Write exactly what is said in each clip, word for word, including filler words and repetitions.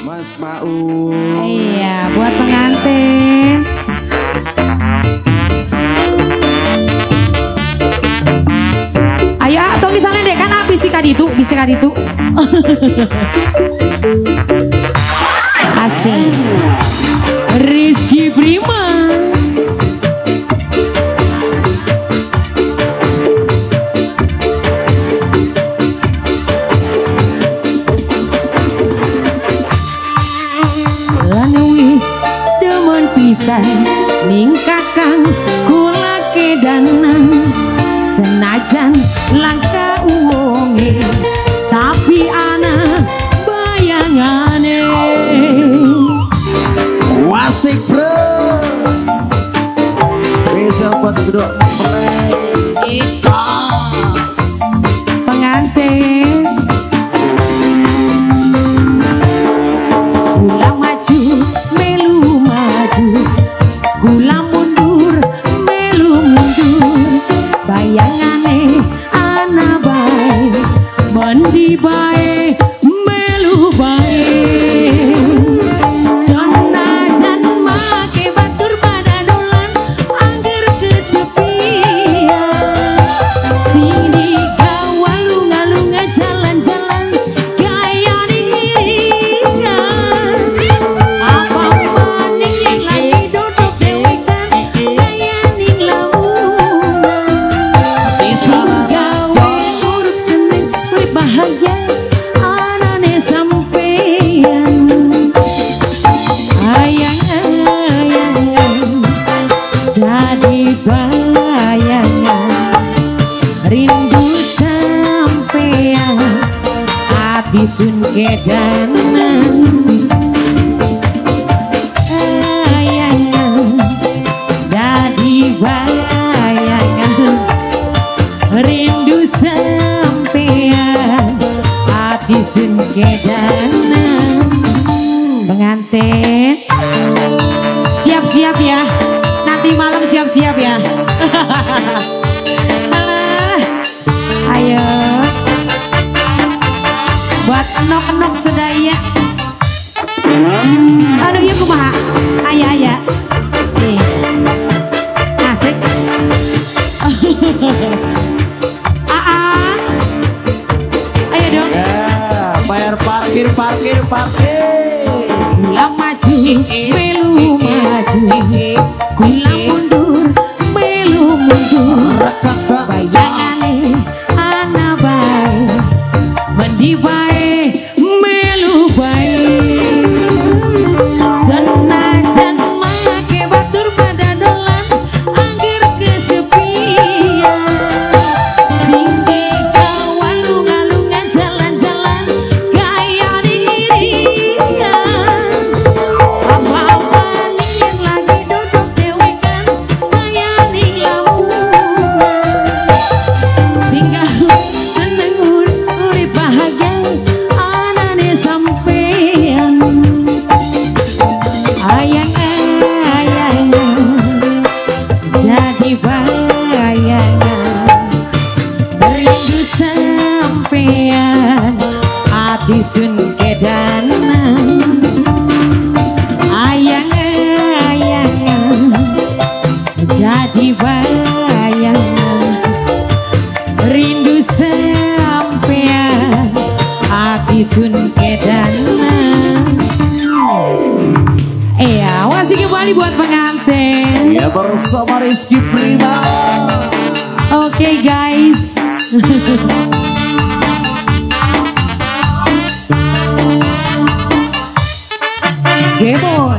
Mas Maun. Iya, buat pengantin. Ayo, atau misalnya deh kan habis sih kaditu, bisa kaditu. Asik. Rizky Prima. Ning kakang kula kedanan senajan langka uwonge tapi ana bayangane wasik bro bisa buat berdua itos pengantin kula maju melu maju kula mundur melu mundur bayangane ana bae mendi bae melu bae senajan make batur pada dolan angger kesepian sini kawalung-alung jalan-jalan gaya iringan apa maning yang lagi duduk dewekan gaya ning lamunan gawe urusan kuwi bahagia anane sampeyan ayang-ayang jadi bayangan rindu sampeyan ati sun kedanan ayang jadi bayangan rindu sampeyan ati sun kedanan pengantin siap-siap ya nanti malam siap-siap ya ayo buat enok-enok sedaya aduh yuk kumaha ayah ayah nih asik aa ayo dong ya bayar parkir parkir parkir kula maju melu maju kula mundur melu mundur bayangane ana bae mendi bae melu bae senajan make batur pada dolan angger kesepian singgi kawalung-alungan jalan-jalan gaya iringan apa-apa ning yang lagi duduk dewekan gaya ning lamunan tinggal seneng urip bahagia anane sampeyan ayang-ayang jadi bayangan rindu sampeyan ati sun kedanan ayang-ayang jadi bayangan rindu sampeyan ati sun kedanan iya masih kembali buat pengantin ya bersama Rizky Prima. oke okay, guys Game boy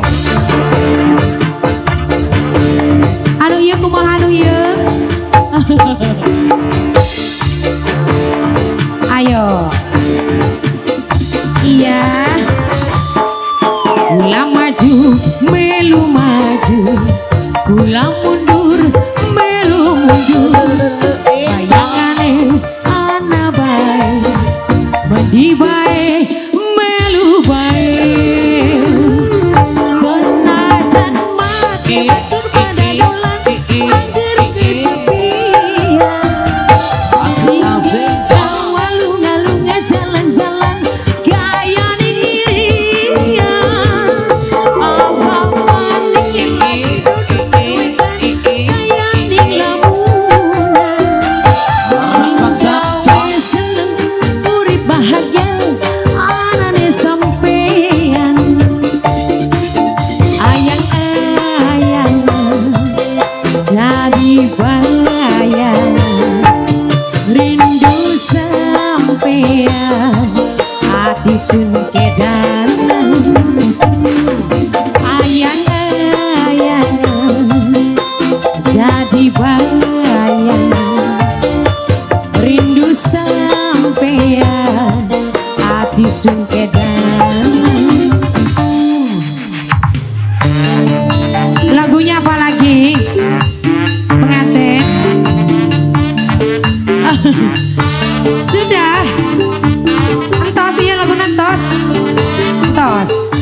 anu ieu kumaha anu ieu ayo iya kula maju melu maju kula mundur melu mundur bayangane ana bae mendi bae melu bae senajan make batur pada dolan angger kesepian sing kawalung-alung jalan-jalan gaya iringan hati sun kedan ayang ayang jadi bayang rindu sampean hati sun kedan. Lagunya apa lagi pengantin? Sudah entos ya lagu entos entos